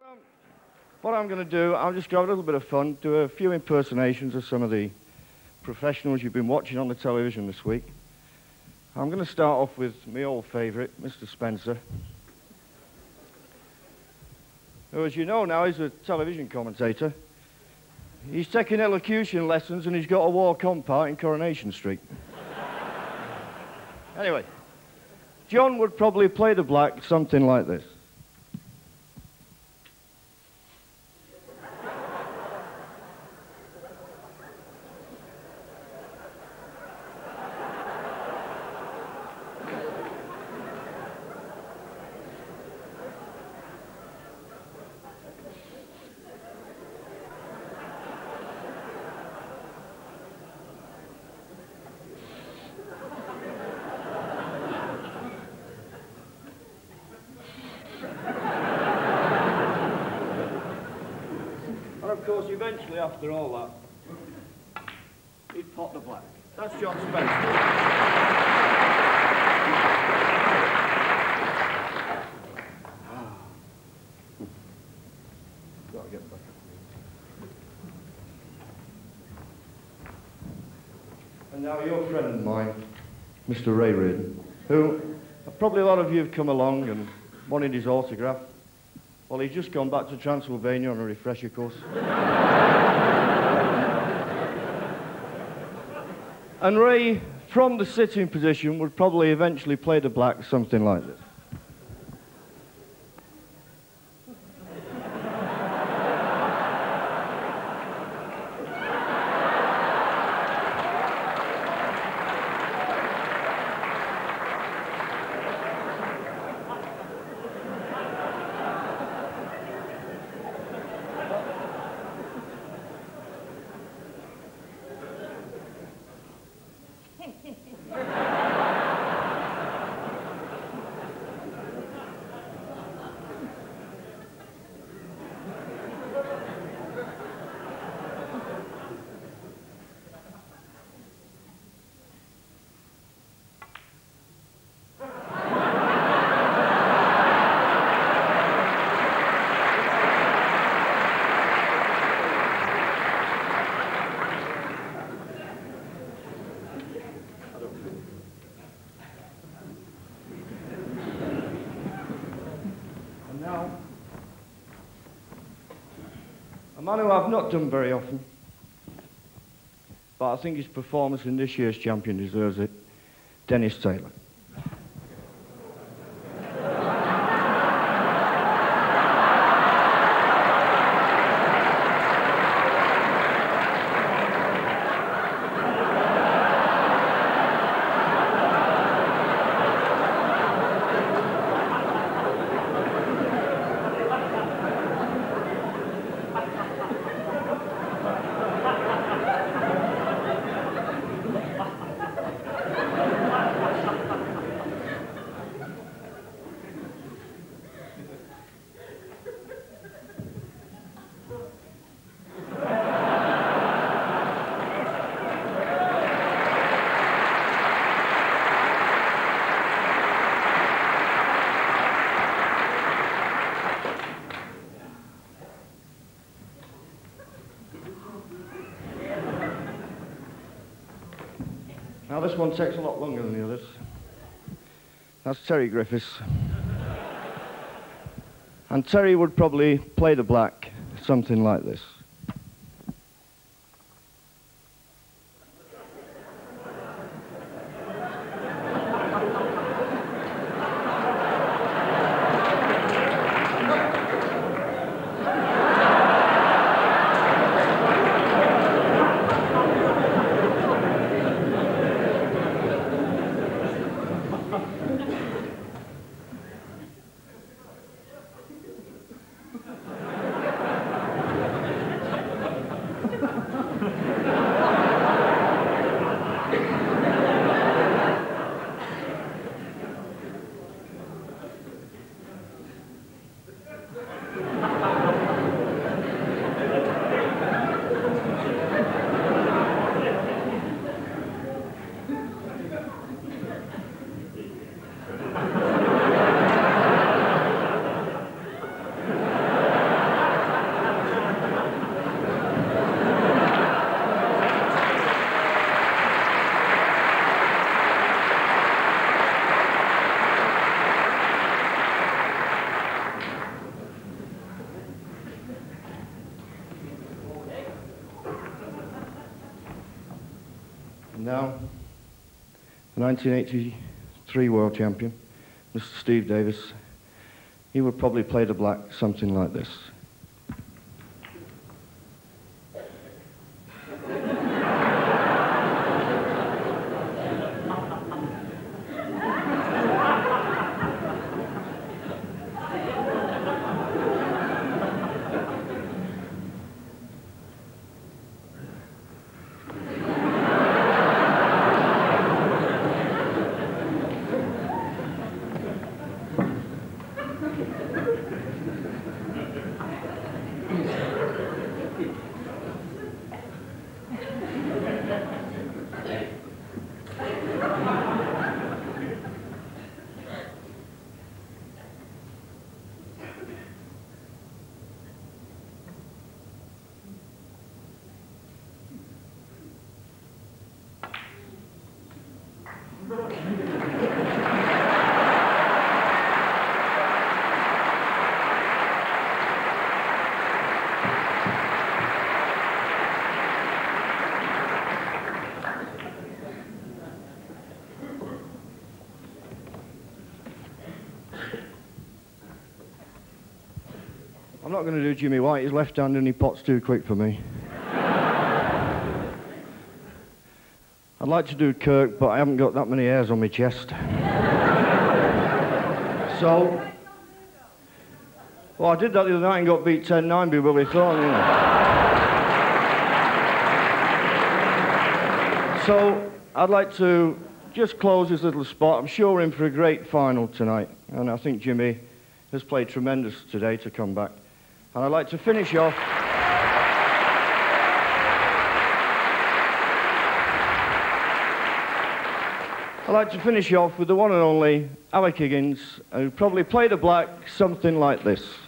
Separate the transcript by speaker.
Speaker 1: What I'm going to do, I'm just going to have a little bit of fun, do a few impersonations of some of the professionals you've been watching on the television this week. I'm going to start off with my old favourite, Mr. Spencer, who, as you know now, is a television commentator. He's taking elocution lessons and he's got a walk-on part in Coronation Street. Anyway, John would probably play the black something like this. Of course, eventually, after all that, he'd pot the black. That's John Spencer. Gotta get back. And now your friend of mine, Mr. Ray Reardon, who probably a lot of you have come along and wanted his autograph. Well, he's just gone back to Transylvania on a refresher course. And Ray, from the sitting position, would probably eventually play the black something like this. Now, a man who I've not done very often, but I think his performance in this year's champion deserves it, Dennis Taylor. Now this one takes a lot longer than the others. That's Terry Griffiths. And Terry would probably play the black something like this. Now, the 1983 world champion, Mr. Steve Davis, he would probably play the black something like this. I'm not going to do Jimmy White. His left hand and he pots too quick for me. I'd like to do Kirk, but I haven't got that many hairs on my chest. So, well, I did that the other night and got beat 10-9 by Willie Thorne, you know. So, I'd like to just close this little spot. I'm sure we're in for a great final tonight, and I think Jimmy has played tremendous today to come back. And I'd like to finish off with the one and only Alec Higgins, who probably played a black something like this.